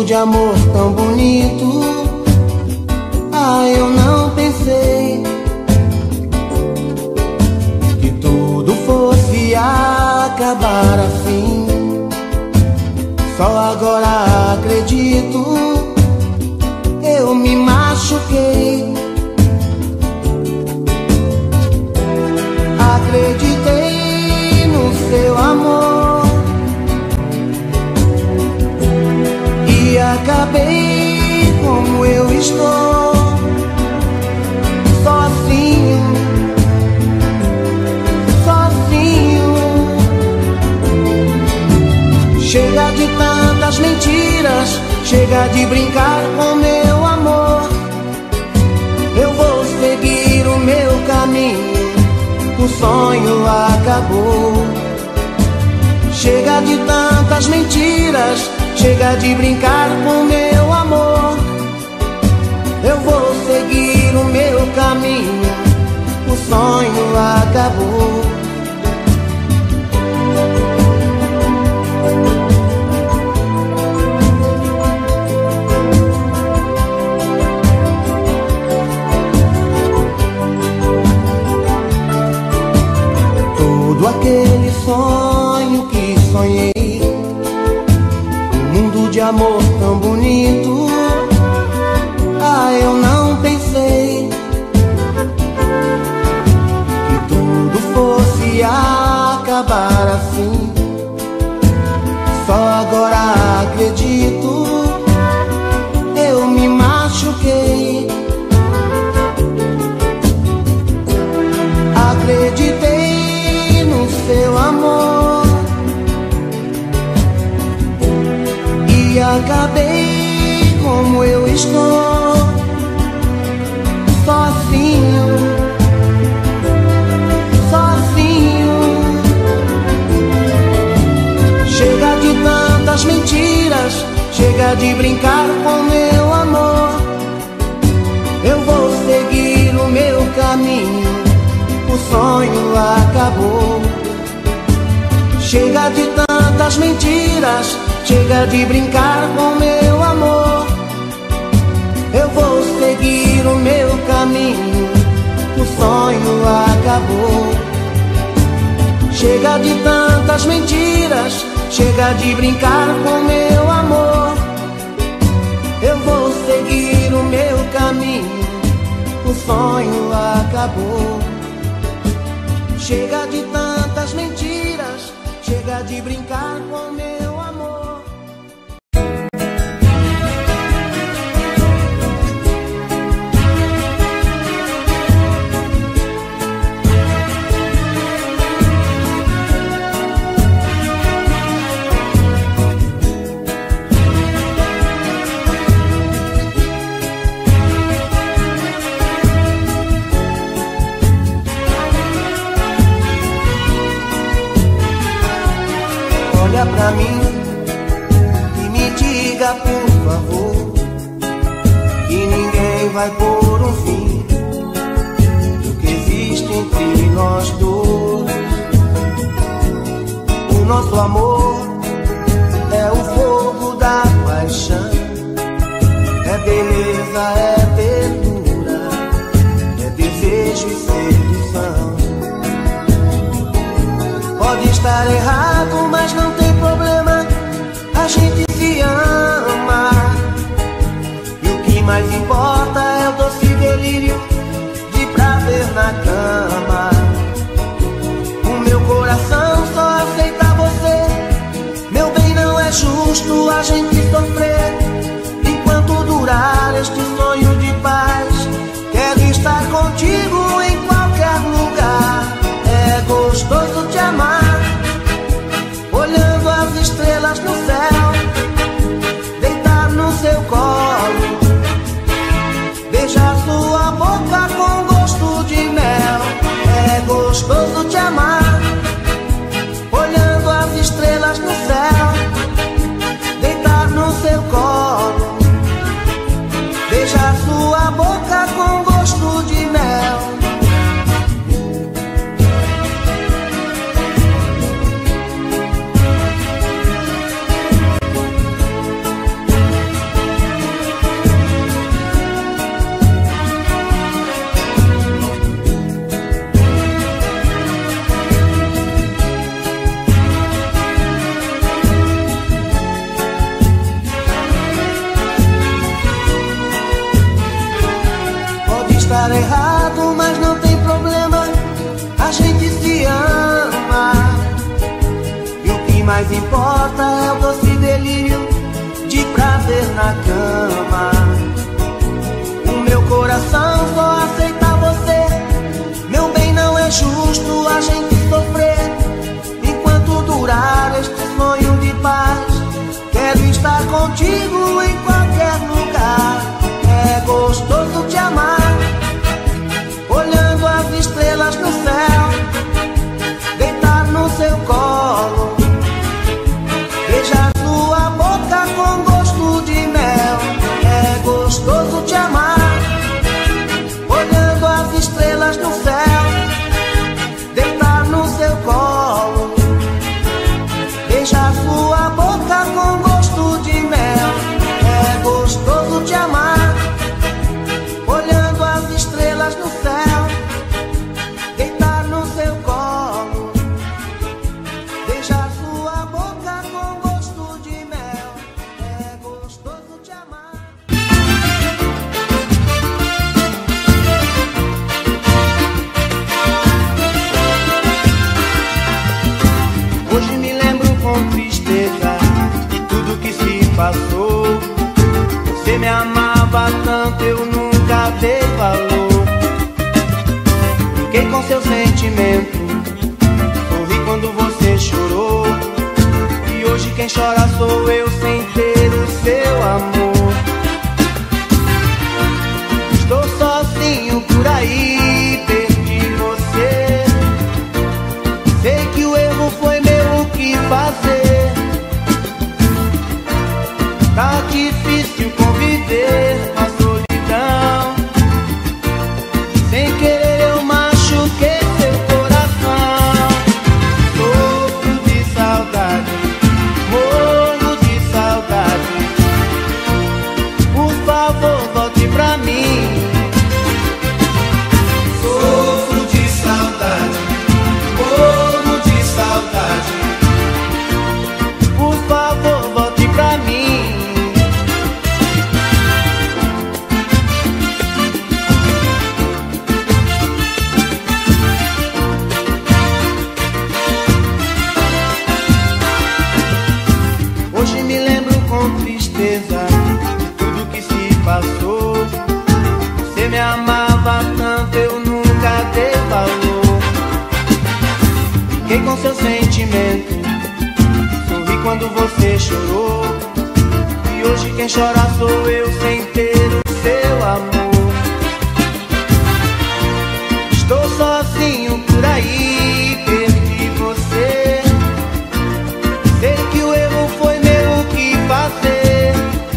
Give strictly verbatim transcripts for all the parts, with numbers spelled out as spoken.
de amor tão bonito. Ah, eu não pensei que tudo fosse acabar assim. Só agora acredito, eu me machuquei. Acreditei no seu amor e acabei como eu estou, sozinho, sozinho. Chega de tantas mentiras, chega de brincar com meu amor. Eu vou seguir o meu caminho, o sonho acabou. Chega de tantas mentiras, chega de brincar com meu amor. Eu vou seguir o meu caminho, o sonho acabou. Todo aquele sonho que sonhei, um mundo de amor tão bonito. Ah, eu não pensei que tudo fosse acabar assim. Só agora acredito, eu me machuquei. Acreditei no seu amor e acabei como eu estou, sozinho, sozinho. Chega de tantas mentiras, chega de brincar com meu amor. Eu vou seguir o meu caminho, o sonho acabou. Chega de tantas mentiras, chega de brincar com meu amor. Eu vou seguir o meu caminho, o sonho acabou. Chega de tantas mentiras, chega de brincar com meu amor. Eu vou seguir o meu caminho, o sonho acabou. Chega de tantas mentiras, chega de brincar com meu amor. Olha pra mim e me diga por favor que ninguém vai pôr um fim no que existe entre nós dois. O nosso amor é o fogo da paixão, é beleza, é ternura, é desejo e sedução. Pode estar errado, mas não tem problema, a gente se ama. E o que mais importa é o doce delírio de prazer na cama. O meu coração só aceita você, meu bem, não é justo a gente sofrer. Enquanto durar este sonho de paz, quero estar contigo em qualquer lugar. É gostoso te amar, olhando as estrelas no céu, deitar no seu colo, beijar sua boca com gosto de mel. É gostoso te amar, olhando as estrelas no céu, deitar no seu colo, beijar estar errado, mas não tem problema, a gente se ama. E o que mais importa é o doce delírio de prazer na cama. O meu coração só aceita você, meu bem, não é justo a gente sofrer. Enquanto durar este sonho de paz, quero estar contigo em qualquer lugar. É gostoso te amar, olhando as estrelas no céu, deitar no seu colo, beijar sua boca com gosto de mel. É gostoso te amar, olhando as estrelas no céu, deitar no seu colo, beijar sua boca com gosto de mel. É gostoso te amar, olhando as estrelas no céu, deitar no seu colo, beijar sua boca com gosto de mel. É gostoso te amar. Hoje me lembro com tristeza de tudo que se passou. Você me amava tanto, eu nunca dei valor. Fiquei com seu sentimento, sorri quando você chorou. E hoje quem chora sou eu sem ter o seu amor. Estou sozinho por aí, perdi você. Sei que o erro foi meu, o que fazer? Tá difícil conviver com a solidão. Sem querer eu machuquei seu coração. Sofro de saudade, morro de saudade. Por favor, volte pra mim. Sofro de saudade, morro de saudade. Por favor, volte pra mim. Hoje me lembro com tristeza de tudo que se passou. Você me amava tanto, eu nunca dei valor. Fiquei com seu sentimento, sorri quando você chorou. E hoje quem chora sou eu sem ter o seu amor. Estou sozinho por aí, perdi você. Sei que o erro foi meu, o que fazer?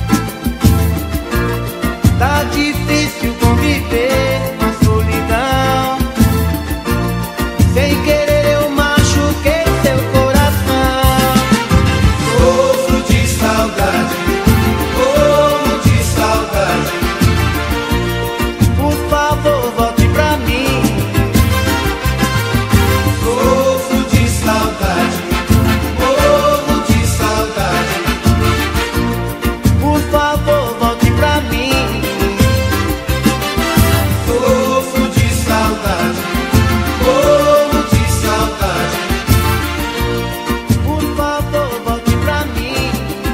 Tá difícil conviver com a solidão. Sem querer eu machuquei seu coração. Sofro de saudade, morro de saudade. Por favor, volte pra mim. Sofro de saudade, morro de saudade. Por favor, volte pra mim. Sofro de saudade, morro de saudade. Por favor, volte pra mim.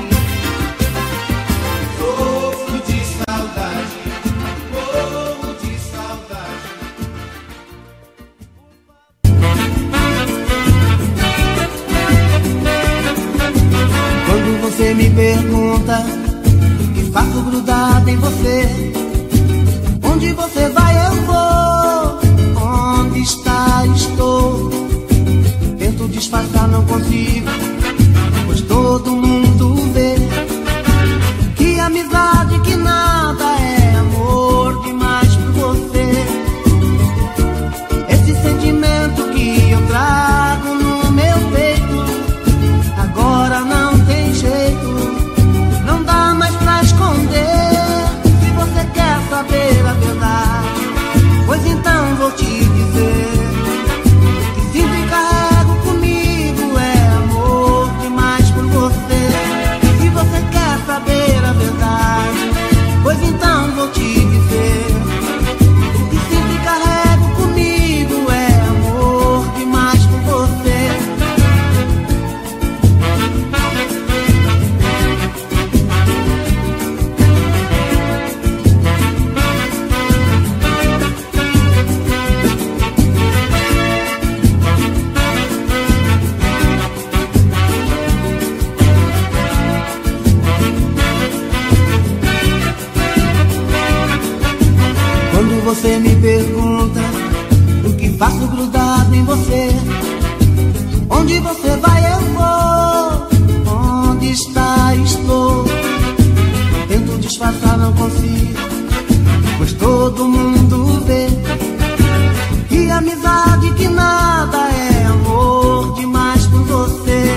Sofro de saudade, morro de saudade. Quando você me pergunta o que faço grudado em você, onde você vai eu vou, onde está estou. Tento disfarçar, não consigo, pois todo mundo vê que amizade, que nada é amor demais por você. Esse sentimento que eu trago no meu peito, agora não tem jeito, não dá mais pra esconder. Se você quer saber a verdade, pois então vou te dizer que sinto e carrego comigo é amor demais por você. Se você quer saber a verdade, pois então vou te dizer que você me pergunta o que faço grudado em você. Onde você vai eu vou, onde está estou. Tento disfarçar, não consigo, pois todo mundo vê que amizade, que nada é amor demais por você.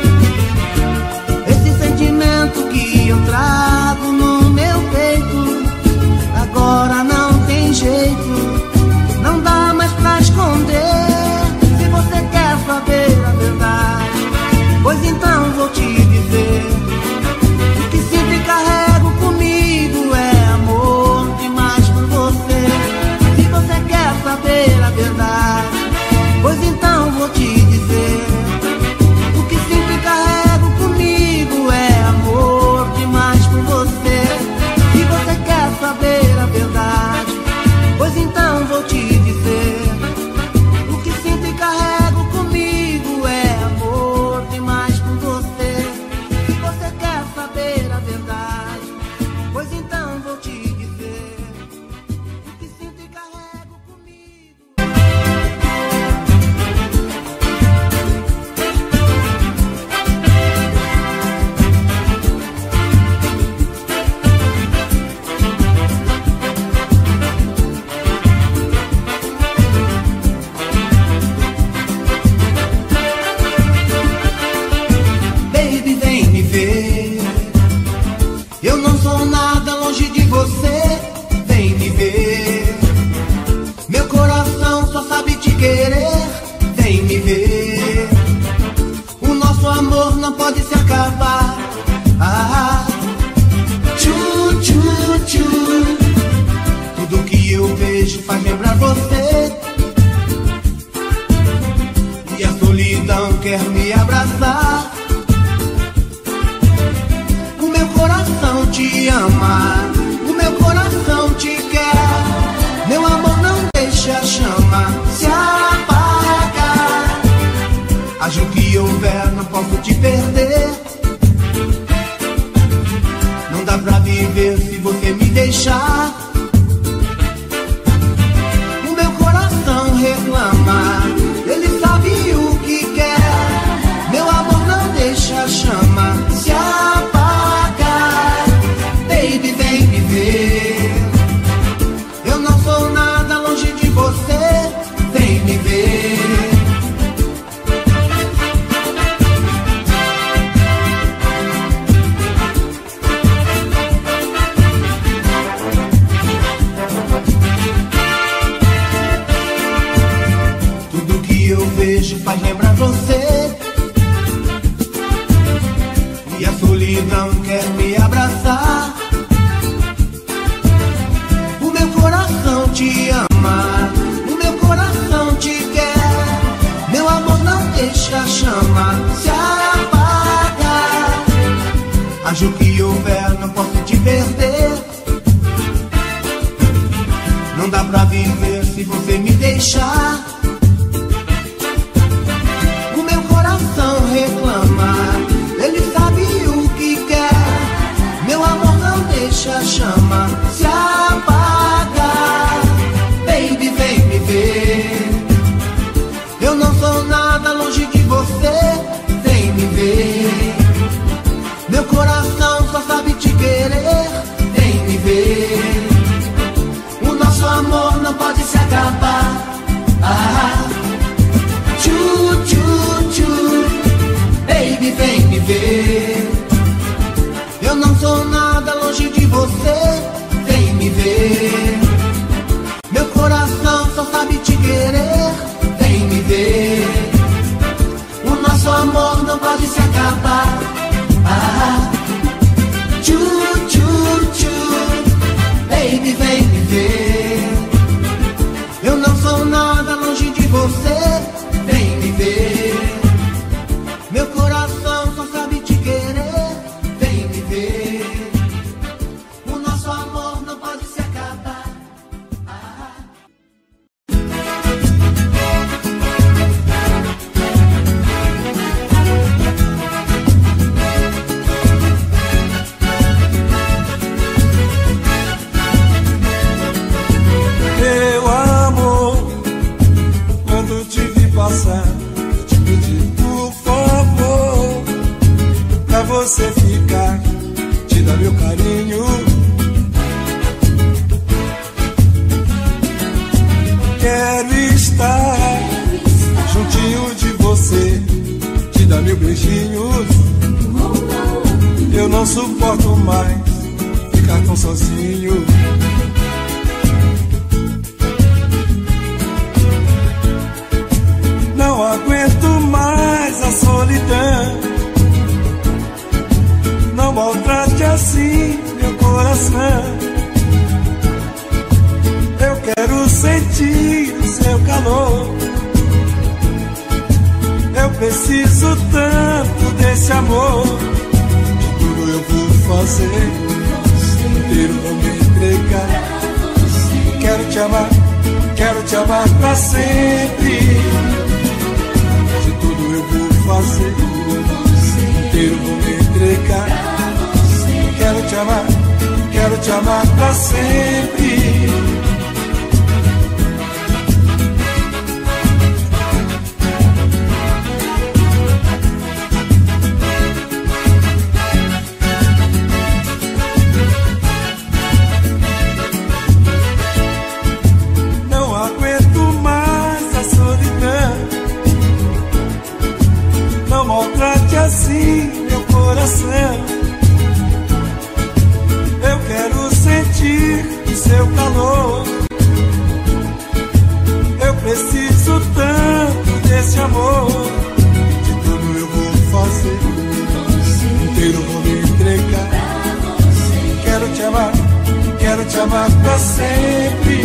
Esse sentimento que eu trago no meu peito, agora não tem jeito, não dá mais pra esconder. Se você quer saber a verdade, pois então vou te dizer: o que sinto e carrego comigo é amor demais por você. Se você quer saber a verdade, pois então vou te dizer: o que sinto e carrego comigo é amor demais por você. Se você quer saber a verdade, pois então vou te dizer: o que sinto e carrego comigo é amor demais por você. Se você quer saber a verdade, pois então vou te dizer: o que sinto e carrego comigo. Baby, vem me ver, eu não sou nada longe de você. Vem me ver, meu coração só sabe te querer. Vem me ver, o nosso amor não pode se acabar. Ah, tchu, tchu, tchu. Tudo que eu vejo faz lembrar você, e a solidão quer me abraçar. O meu coração te ama, o meu coração te quer. Meu amor, não deixa a chama se apagar. Haja o que houver, não posso te perder. Não dá pra viver se você me deixar. O meu coração reclama, ele sabe o que quer. Meu amor, não deixa a chama se apagar. Baby, vem me ver, eu não sou nada longe de você. Vem me ver. Tudo que eu vejo faz lembrar você, e a solidão quer me abraçar. O meu coração te ama, o meu coração te quer. Meu amor, não deixa a chama se apagar. Haja o que houver, não posso te perder. Não dá pra viver se você me deixar. O meu coração reclama, ele sabe o que quer. Meu amor, não deixa a chama se apagar. Baby, vem me ver, eu não sou nada longe de você. Vem me ver, meu coração só sabe te querer. Vem me ver, o nosso amor não pode se acabar. Ah, tchu, tchu, tchu. Baby, vem me ver, eu não sou nada longe de você. Vem me ver, meu coração só sabe te querer. Vem me ver, o nosso amor não pode se acabar. Ah, tchu, tchu, tchu. Baby, vem me ver, eu não sou nada longe de você. Vem me ver, meu coração só sabe te querer. Vem me ver, o nosso amor não pode se acabar. Ah. dá mil beijinhos. Eu não suporto mais ficar tão sozinho. Não aguento mais a solidão. Não maltrate assim meu coração. Eu quero sentir o seu calor. Eu preciso tanto desse amor. De tudo eu vou fazer, inteiro vou me entregar. Quero te amar, quero te amar pra sempre. De tudo eu vou fazer, inteiro vou me entregar. Quero te amar, quero te amar pra sempre. Assim meu coração, eu quero sentir o seu calor. Eu preciso tanto desse amor. De tudo eu vou fazer, inteiro vou me entregar. Quero te amar, quero te amar pra sempre.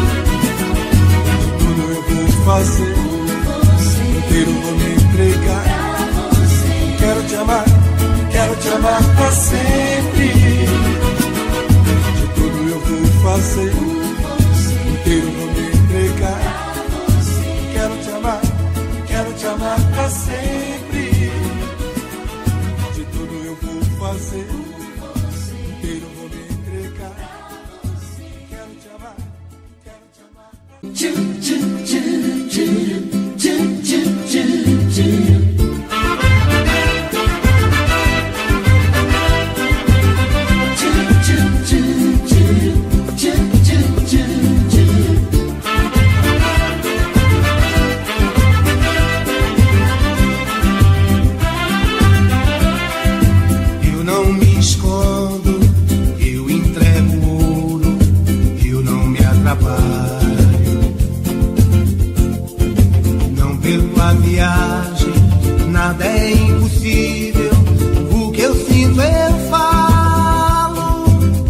De tudo eu vou fazer, inteiro vou me entregar. Quero te amar, quero te amar pra sempre. De tudo eu vou fazer, inteiro vou me entregar. Quero te amar, quero te amar pra sempre. De tudo eu vou fazer, inteiro vou me entregar. Quero te amar, quero te amar pra sempre. Nada é impossível, o que eu sinto eu falo.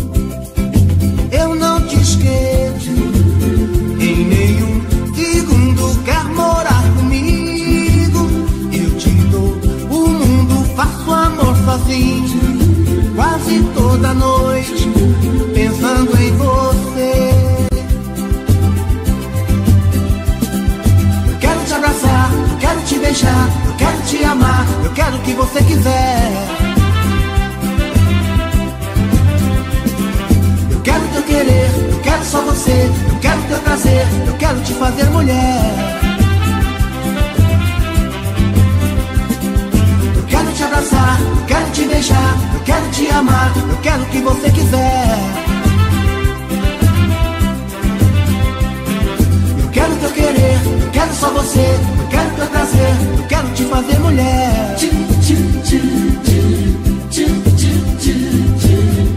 Eu não te esqueço, em nenhum segundo quer morar comigo. Eu te dou o mundo, faço amor sozinho, quase toda noite, pensando em você. Eu quero te abraçar, quero te beijar, eu quero te amar, eu quero o que você quiser. Eu quero teu querer, eu quero só você, eu quero teu prazer, eu quero te fazer mulher. Eu quero te abraçar, eu quero te beijar, eu quero te amar, eu quero o que você quiser. Eu quero teu querer, eu quero só você, eu quero teu prazer, eu quero te fazer mulher. Tchim, tchim, tchim, tchim, tchim, tchim, tchim, tchim.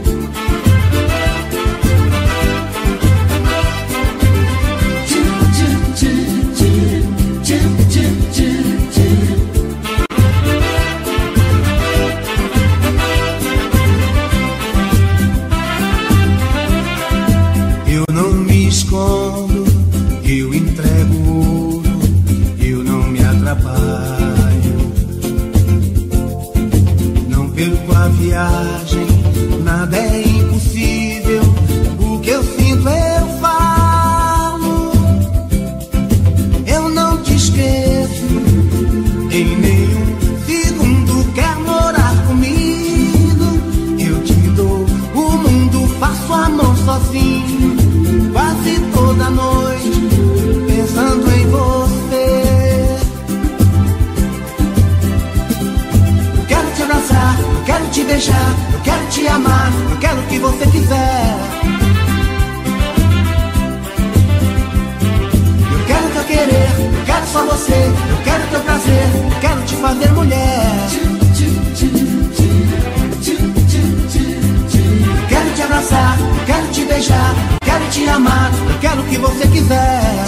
quero o que você quiser.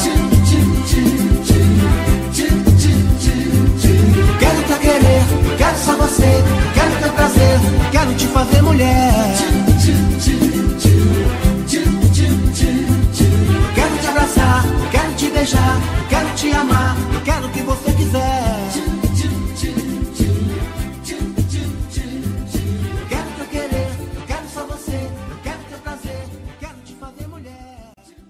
Quero te querer, quero só você, quero teu prazer, quero te fazer mulher. Quero te abraçar, quero te beijar, quero te amar, quero o que você quiser. Quero te querer, quero só você, quero teu prazer, quero te fazer mulher.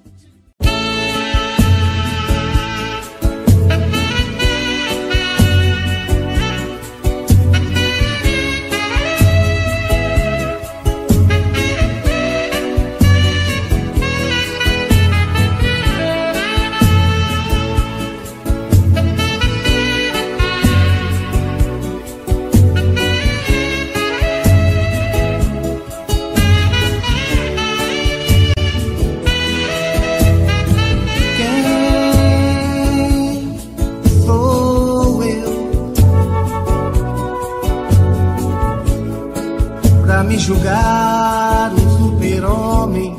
Me julgar um super-homem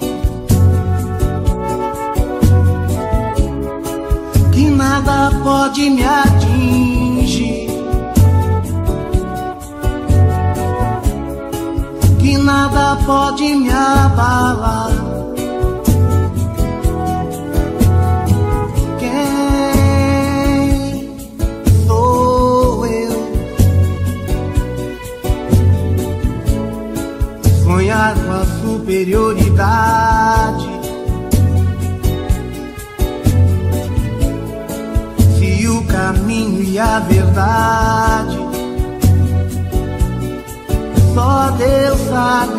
que nada pode me atingir, que nada pode me abalar. Quem sou eu? Sonhar com a superioridade, se o caminho e a verdade só Deus sabe.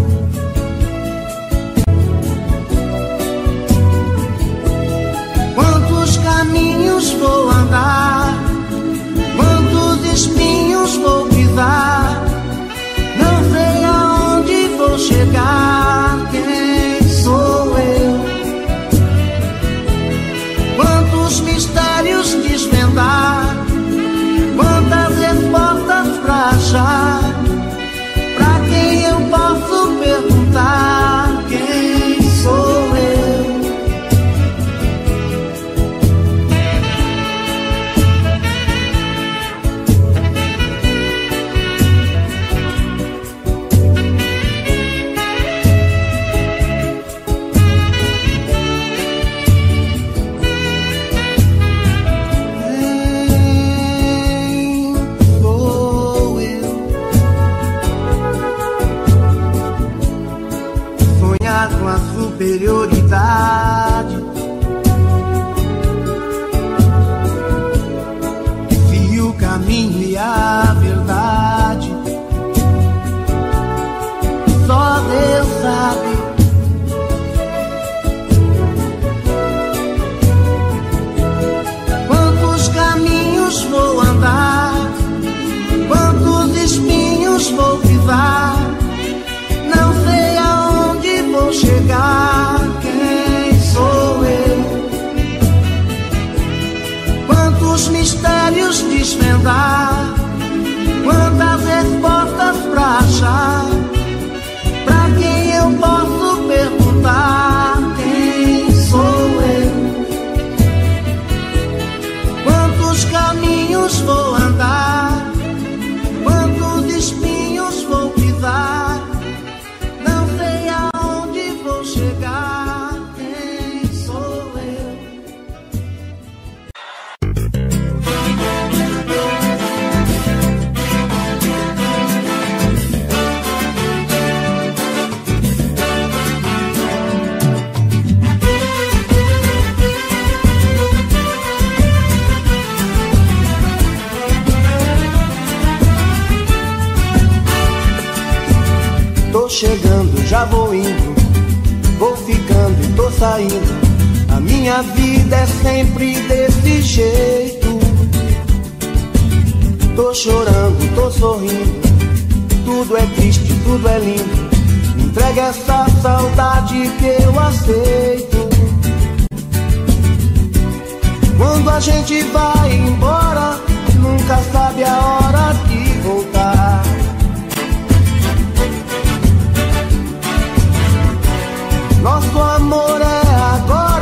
Quantos caminhos vou andar, quantos espinhos vou pisar, não sei aonde vou chegar. Quem sou eu? Quantos mistérios desvendar, quantas respostas pra achar, pra quem eu posso perguntar? Quem sou eu? Com a superioridade, se o caminho e a verdade só Deus sabe. Quantos caminhos vou andar, quantos espinhos vou pisar, não sei aonde vou chegar. Quem sou eu? Quantos mistérios desvendar, quantas respostas pra achar, pra quem eu posso perguntar? Quem sou eu? Quantos caminhos vou andar, quantos espinhos vou pisar, não sei aonde vou chegar. Quem sou eu? Tô chegando, já vou indo, vou ficando e tô saindo. A minha vida é sempre desse jeito. Tô chorando, tô sorrindo, tudo é triste, tudo é lindo. Me entrega essa saudade que eu aceito. Quando a gente vai embora, nunca sabe a hora de voltar. Nosso amor é agora,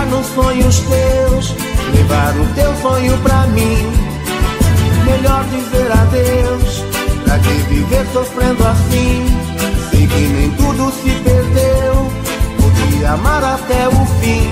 ficar nos sonhos teus, levar o teu sonho pra mim. Melhor dizer adeus, pra que viver sofrendo assim? Sei que nem tudo se perdeu, podia amar até o fim.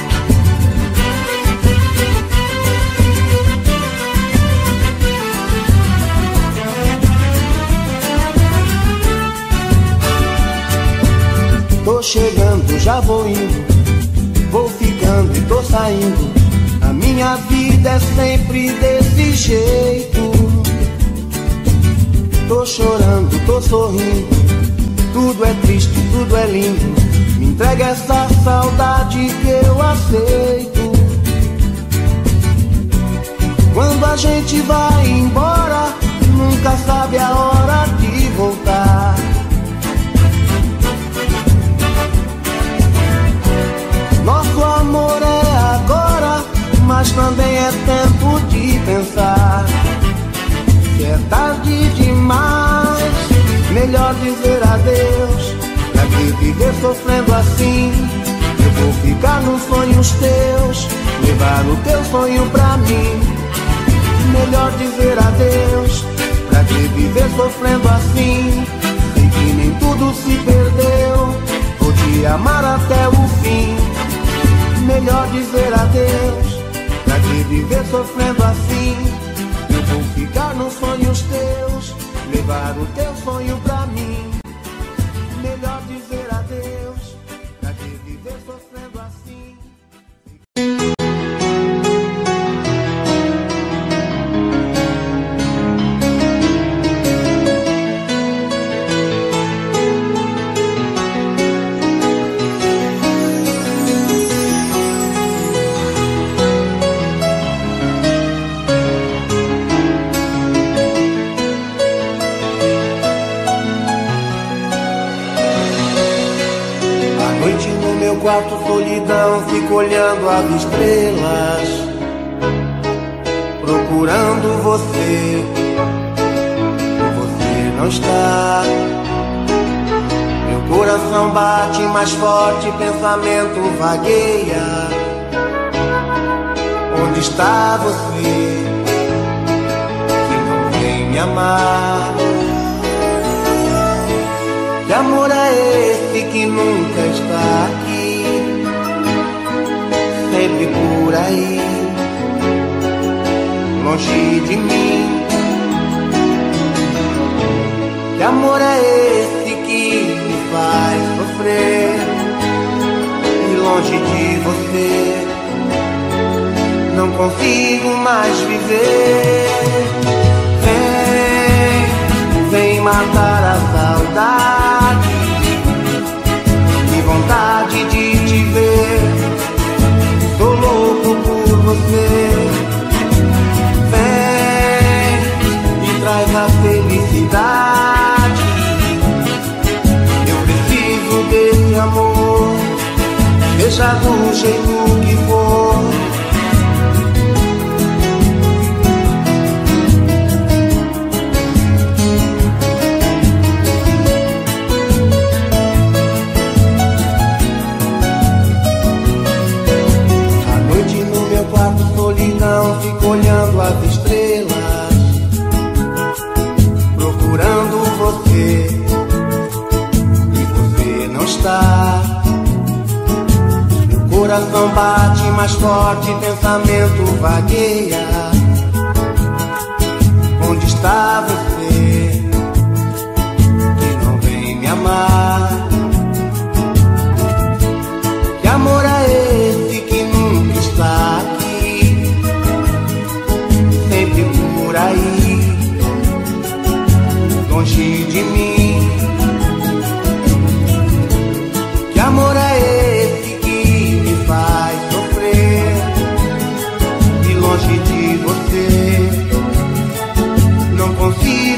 Tô chegando, já vou indo, vou ficando e tô saindo. A minha vida é sempre desse jeito. Tô chorando, tô sorrindo, tudo é triste, tudo é lindo. Me entrega essa saudade que eu aceito. Quando a gente vai embora, nunca sabe a hora de voltar. Nosso amor é agora, mas também é tempo de pensar. Se é tarde demais, melhor dizer adeus. Pra que viver sofrendo assim? Eu vou ficar nos sonhos teus, levar o teu sonho pra mim. Melhor dizer adeus. Pra que viver sofrendo assim? Sei que nem tudo se perdeu, vou te amar até o fim. Melhor dizer adeus. Pra que viver sofrendo assim? Eu vou ficar nos sonhos teus, levar o teu sonho pra mim. Melhor dizer adeus. Pra que viver sofrendo assim? Quarto, solidão, fico olhando as estrelas, procurando você. Você não está. Meu coração bate mais forte, pensamento vagueia. Onde está você que não vem me amar? Que amor é esse que nunca está aqui? Sempre por aí, longe de mim. Que amor é esse que me faz sofrer? E longe de você, não consigo mais viver. Vem, vem matar a saudade, que vontade de te ver. Tô louco por você. Vem e traz a felicidade. Eu preciso desse amor, seja do jeito que for. Solidão, fico olhando as estrelas, procurando você. E você não está. Meu coração bate mais forte, pensamento vagueia. Onde está você que não vem me amar? Que amor é esse que nunca está aqui? Por aí, longe de mim. Que amor é esse que me faz sofrer? E longe de você, não consigo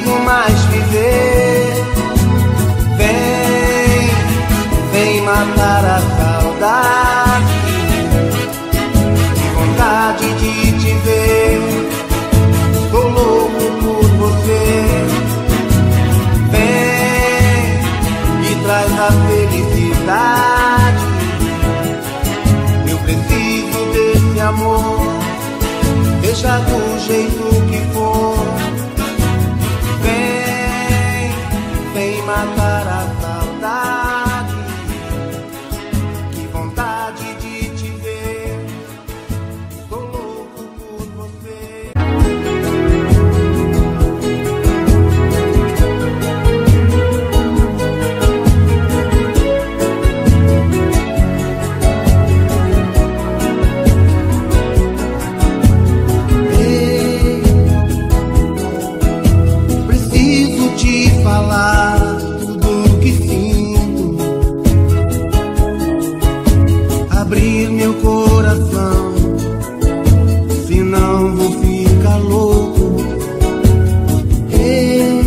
seja do jeito que for. Vem, vem matar a saudade. Que vontade de te ver. Tô louco por você. Falar tudo que sinto, abrir meu coração, senão vou ficar louco. Ei,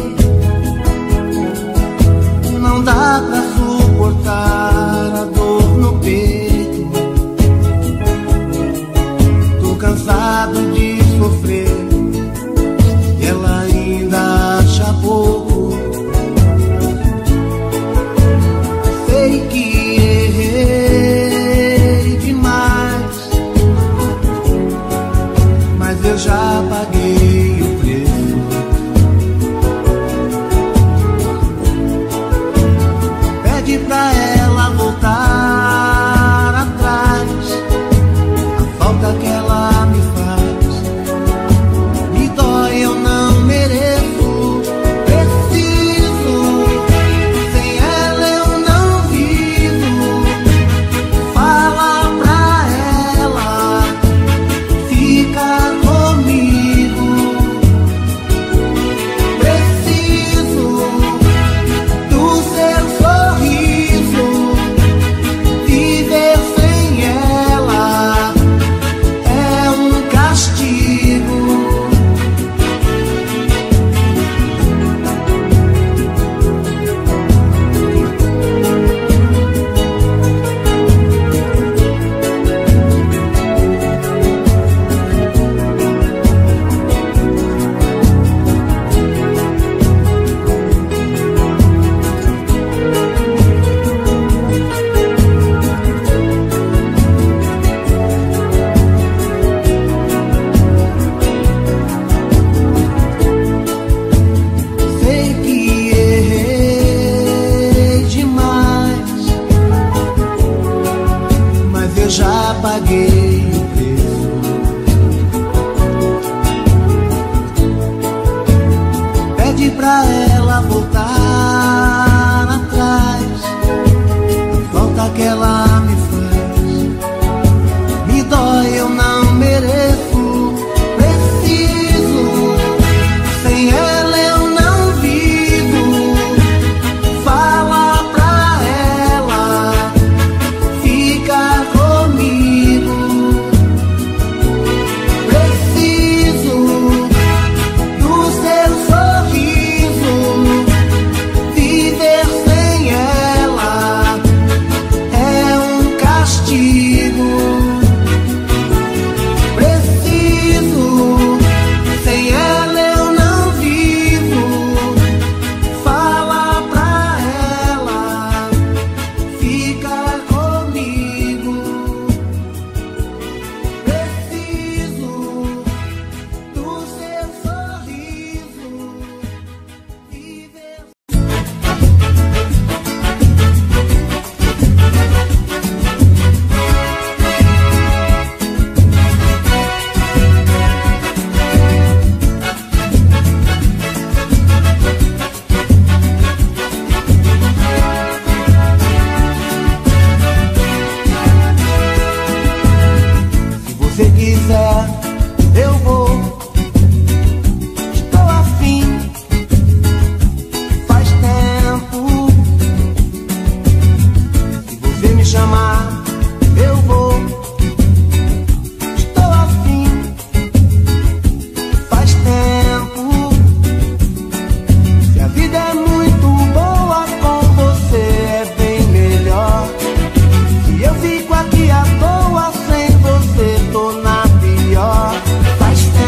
não dá pra suportar a dor no peito. Tô cansado de sofrer e ela ainda acha pouco. Sei que errei demais, mas eu já paguei o preço. Pede pra ela voltar atrás, a falta que ela me faz me dói, eu não mereço. Já paguei o preço. Pede pra ela voltar atrás, a falta que ela me faz me dói, eu não mereço. Preciso, sem ela eu não vivo. Fala pra ela, fica comigo. Preciso do seu sorriso. Viver sem ela é um castigo. Preciso, sem ela eu não vivo. Fala pra ela, fica comigo. Preciso do seu sorriso. Viver. Se você quiser, eu vou. Estou afim, faz tempo. Se você me chamar, eu vou. Estou afim, faz tempo. Se a vida é muito boa com você, é bem melhor. Se eu fico aqui à toa sem você, tô na pior. Faz tempo.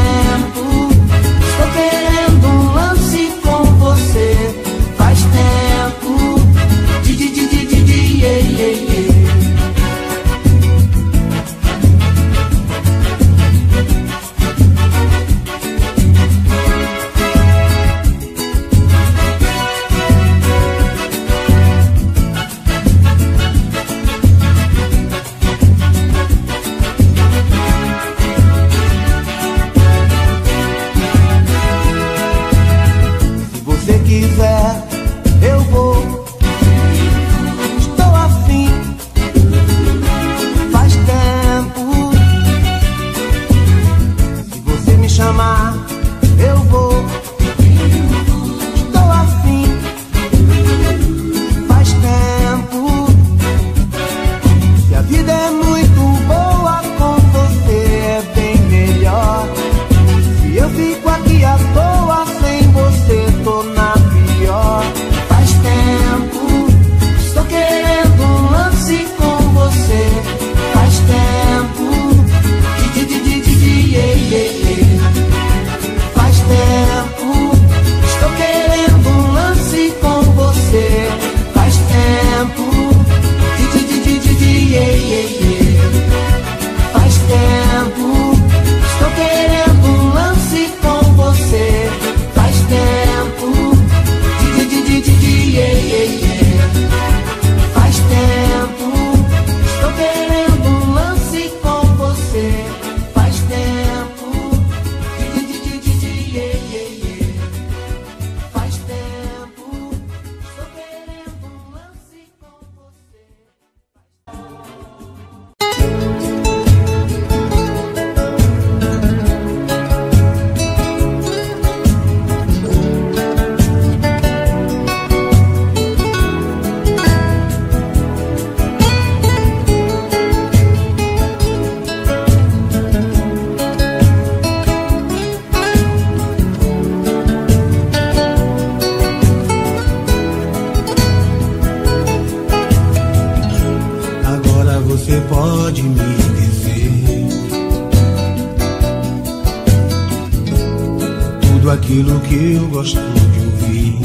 tudo aquilo que eu gosto de ouvir.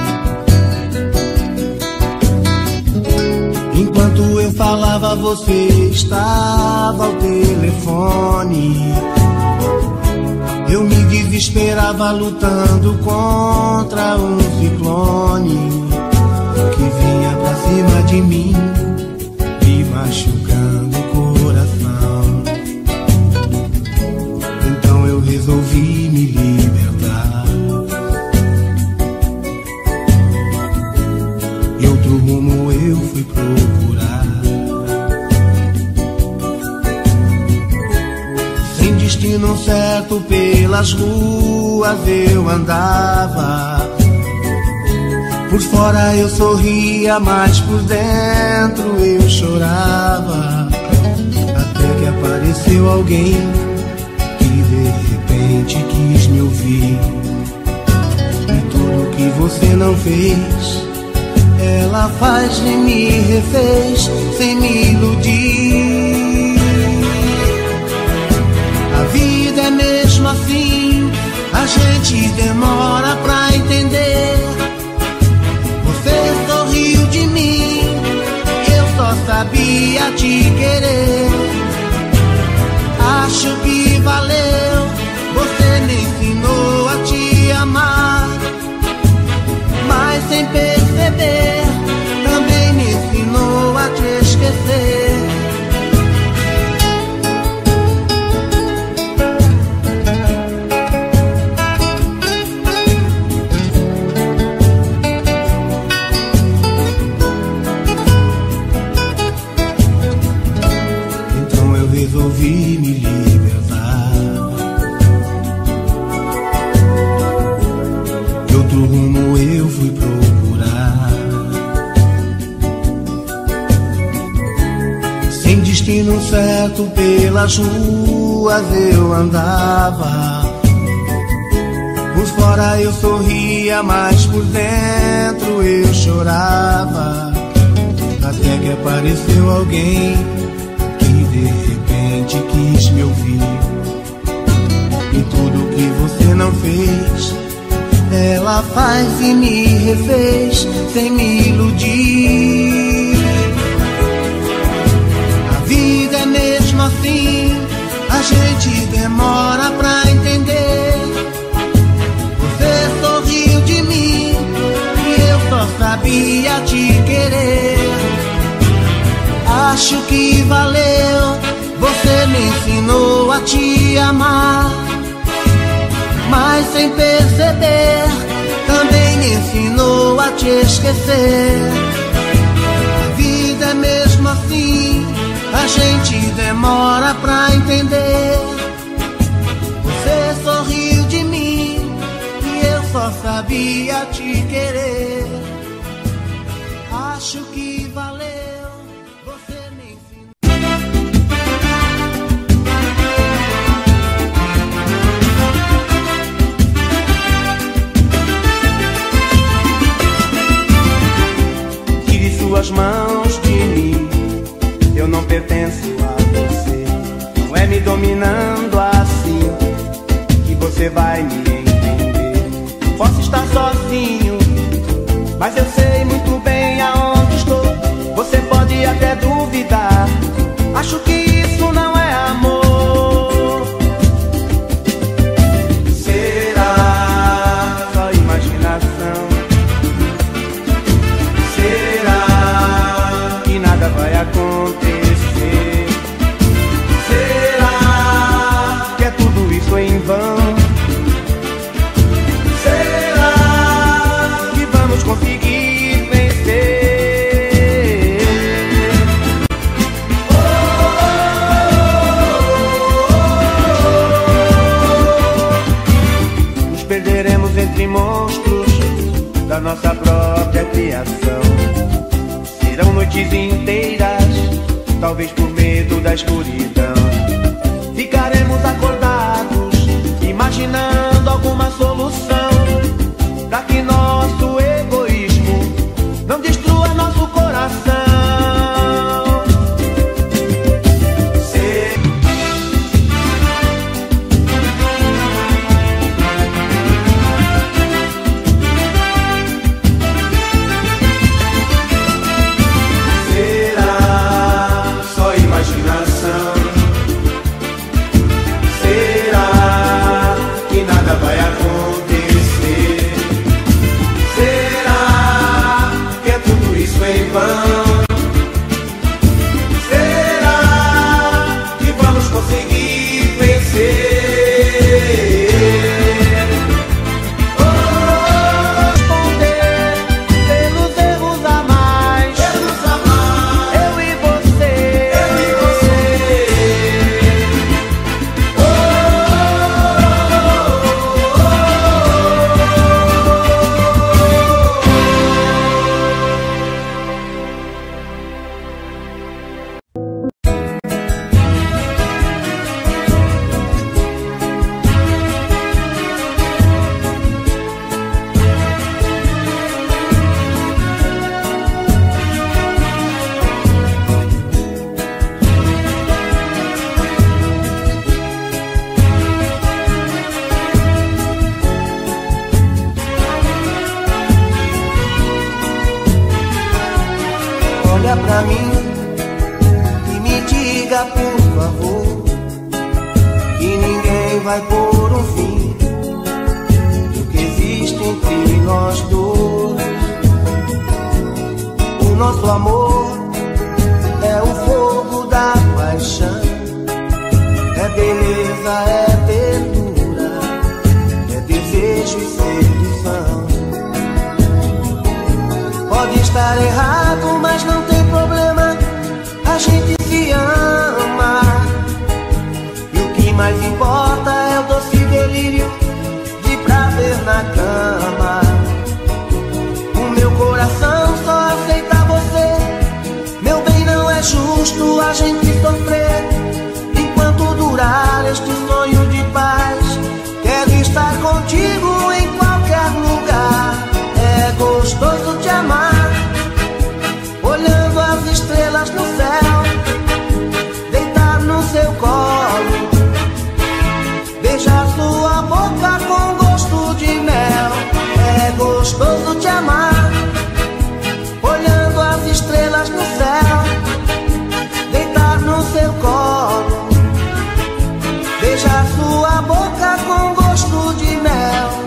Enquanto eu falava, você estava ao telefone. Eu me desesperava lutando contra um ciclone que vinha pra cima de mim, me machucando o coração. Então eu resolvi me libertar. E outro rumo eu fui procurar. Sem destino certo pelas ruas eu andava. Por fora eu sorria, mas por dentro eu chorava. Até que apareceu alguém que de repente quis me ouvir. E tudo que você não fez, ela faz e me refez sem me iludir. A vida é mesmo assim, a gente demora pra entender. Você sorriu de mim, eu só sabia te querer. Acho que valeu, você me ensinou a te amar. Mas sem perceber, também me ensinou a te esquecer. Resolvi me libertar. De outro rumo eu fui procurar. Sem destino certo pelas ruas eu andava. Por fora eu sorria, mas por dentro eu chorava. Até que apareceu alguém de repente quis me ouvir. E tudo que você não fez, ela faz e me refez sem me iludir. A vida é mesmo assim, a gente demora pra entender. Você sorriu de mim e eu só sabia te querer. Acho que valeu, você me ensinou a te amar. Mas sem perceber, também me ensinou a te esquecer. A vida é mesmo assim, a gente demora pra entender. Você sorriu de mim e eu só sabia te querer. Acho que valeu. Suas mãos de mim, eu não pertenço a você. Não é me dominando assim que você vai me entender. Posso estar sozinho, mas eu sei muito bem aonde estou. Você pode até duvidar, acho que isso não é amor. Será só imaginação? Vai acontecer? Será que é tudo isso em vão? Será que vamos conseguir vencer? Oh, oh, oh, oh. Nos perderemos entre monstros da nossa própria criação. Serão noites inteiras, talvez por medo da escuridão. Ficaremos acordados, imaginando alguma solução, pra que nosso egoísmo não destrua nosso coração. Se... pra mim e me diga por favor que ninguém vai pôr um fim no que existe entre nós dois. O nosso amor é o fogo da paixão, é beleza, é ternura, é desejo e sedução. Pode estar errado, mas não tem problema, a gente se ama. E o que mais importa é o doce delírio de prazer na cama. O meu coração só aceita você, meu bem, não é justo a gente sofrer enquanto durar este sonho de paz. Quero estar contigo em qualquer lugar, é gostoso te amar, olhando as estrelas no céu, deitar no seu colo, beijar sua boca com gosto de mel. É gostoso te amar, olhando as estrelas no céu, deitar no seu colo, beijar sua boca com gosto de mel.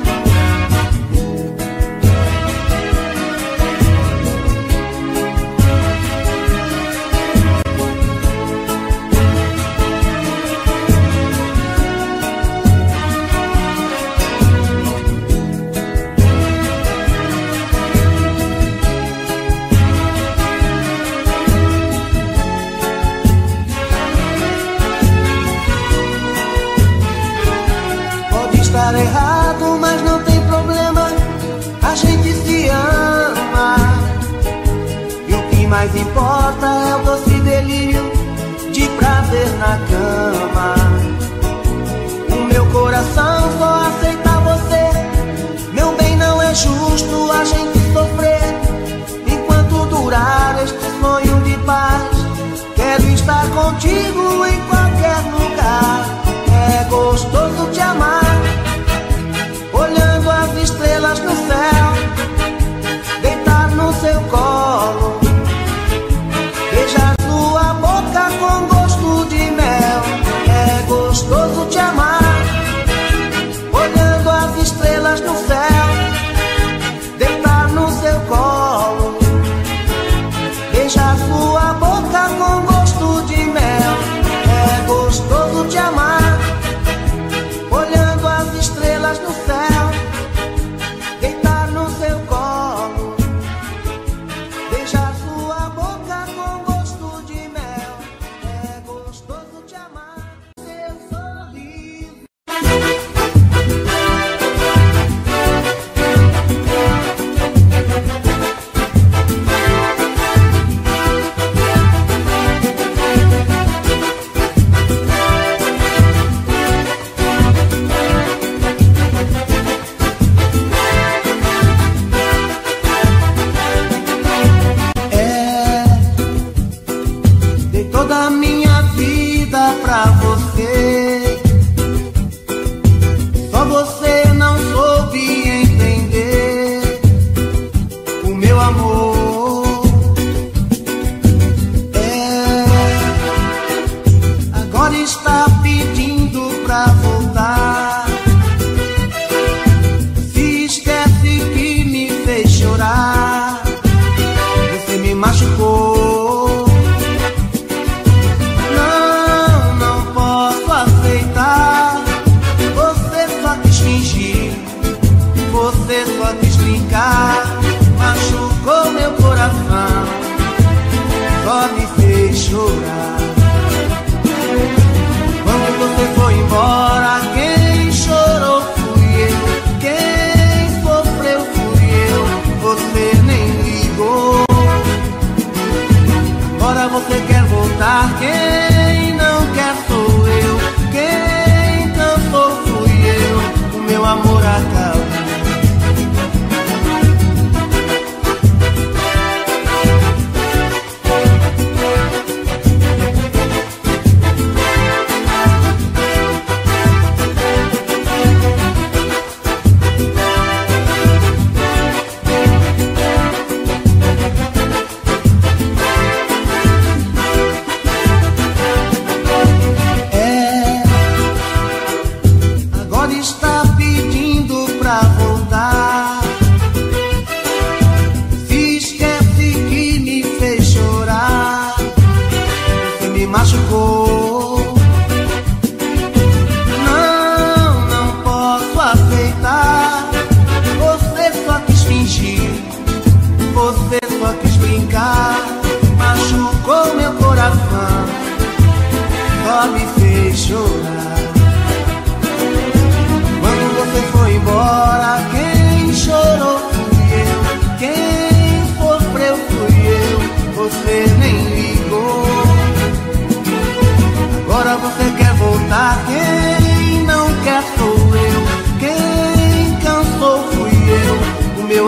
Estar errado, mas não tem problema, a gente se ama. E o que mais importa é o doce delírio de prazer na cama. O meu coração só aceita você, meu bem, não é justo a gente sofrer enquanto durar este sonho de paz. Quero estar contigo em qualquer lugar, é gostoso te amar, olhando as estrelas no céu, deitar no seu colo, beijar sua boca com gosto de mel. É gostoso te amar,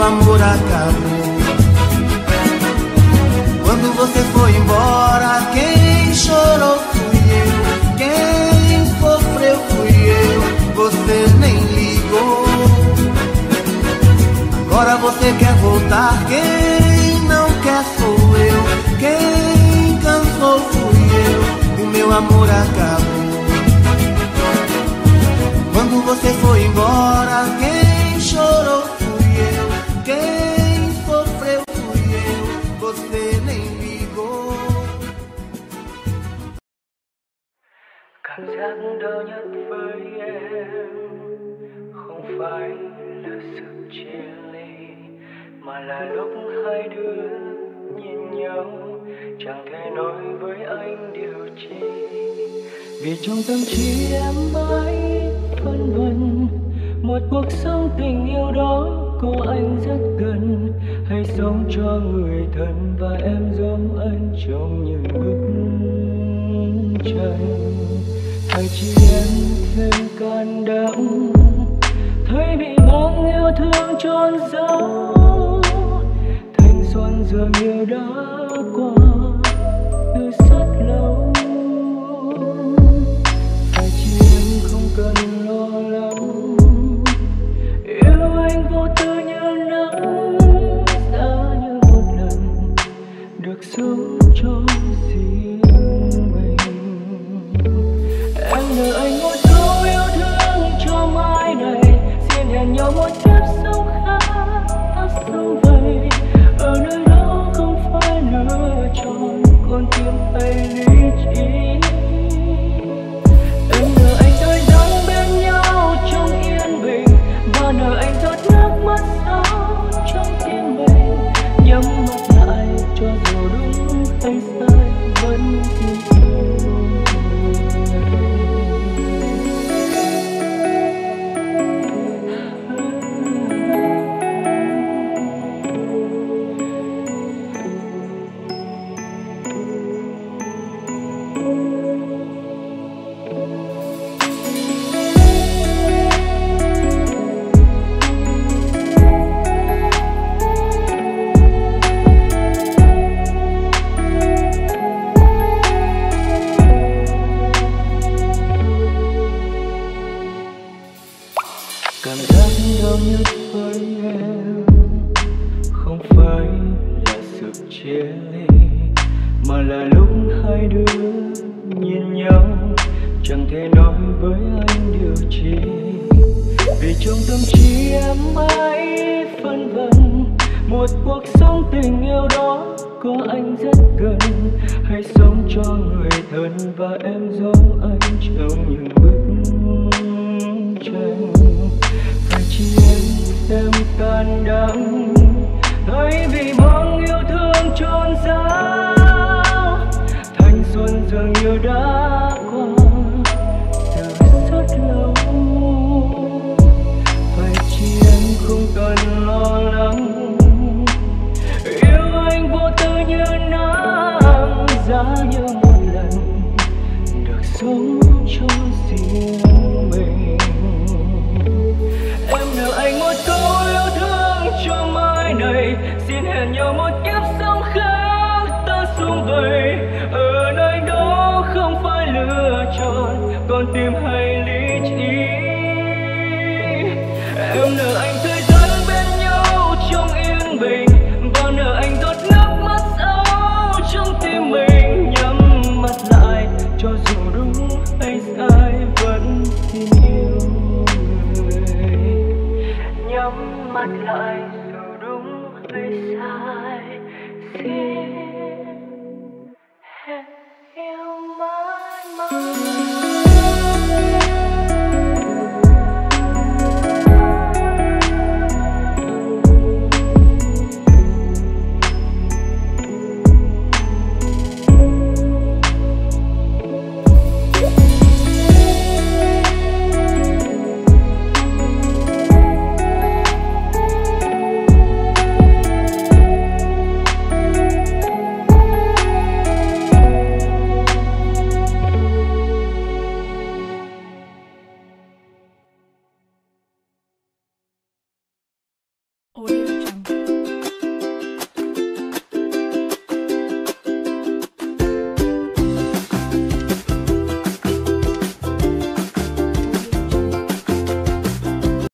amor acabou. Quando você foi embora, quem chorou fui eu, quem sofreu fui eu, você nem ligou. Agora você quer voltar, quem não quer sou eu, quem cansou fui eu, o meu amor acabou. Quando você foi embora, quem chorou fui eu, quem sofreu fui eu, você nem ligou. Cảm giác đau nhất với em không phải là sự chia ly, mà là lúc hai đứa nhìn nhau chẳng thể nói với anh điều chi. Vì trong tâm trí em mãi phân vân, một cuộc sống tình yêu đó có anh rất gần, hay sống cho người thân và em giống anh trong những bức tranh. Hay chỉ em thêm can đảm, thấy bị mong yêu thương trôn giấu, thanh xuân dường như đã qua từ rất lâu. Hay chỉ em không cần lo lắng, yêu anh vô tư như nắng, đã như một lần được sống cho riêng mình. Em nợ anh một câu yêu thương cho mai này, xin hẹn nhau một kiếp sống khác ta sống vậy. Ở nơi đó không phải lựa chọn, con tim hay lý trí. Em nợ anh đôi dáng bên nhau trong yên bình, và nợ anh giọt nước mắt sâu trong tim mình. Nhắm mắt lại cho dù đúng hay sai vẫn tin yêu. Cảm giác đau nhất với em không phải là sự chia ly, mà là lúc hai đứa nhìn nhau chẳng thể nói với anh điều chi. Vì trong tâm trí em mãi phân vân, một cuộc sống tình yêu đó có anh rất gần, hay sống cho người thân và em giống anh trong những bức tranh. Phải chỉ em xem can đảm, thấy vì mong yêu thương trôn giấu, thanh xuân dường như đã qua từ rất lâu. Phải chỉ em không cần lo lắng, yêu anh vô tư như nắng, giá như một lần được sống cho riêng mình. Em nợ anh một câu yêu thương cho mai này, xin hẹn nhau một kiếp sống khác ta xung vầy. Ở nơi đó không phải lựa chọn, còn tim hay lý trí. Em nợ anh thời gian bên nhau trong yên bình, và nợ anh giọt nước mắt sâu trong tim mình. Nhắm mắt lại cho dù đúng hay sai vẫn tin yêu người. Nhắm mắt lại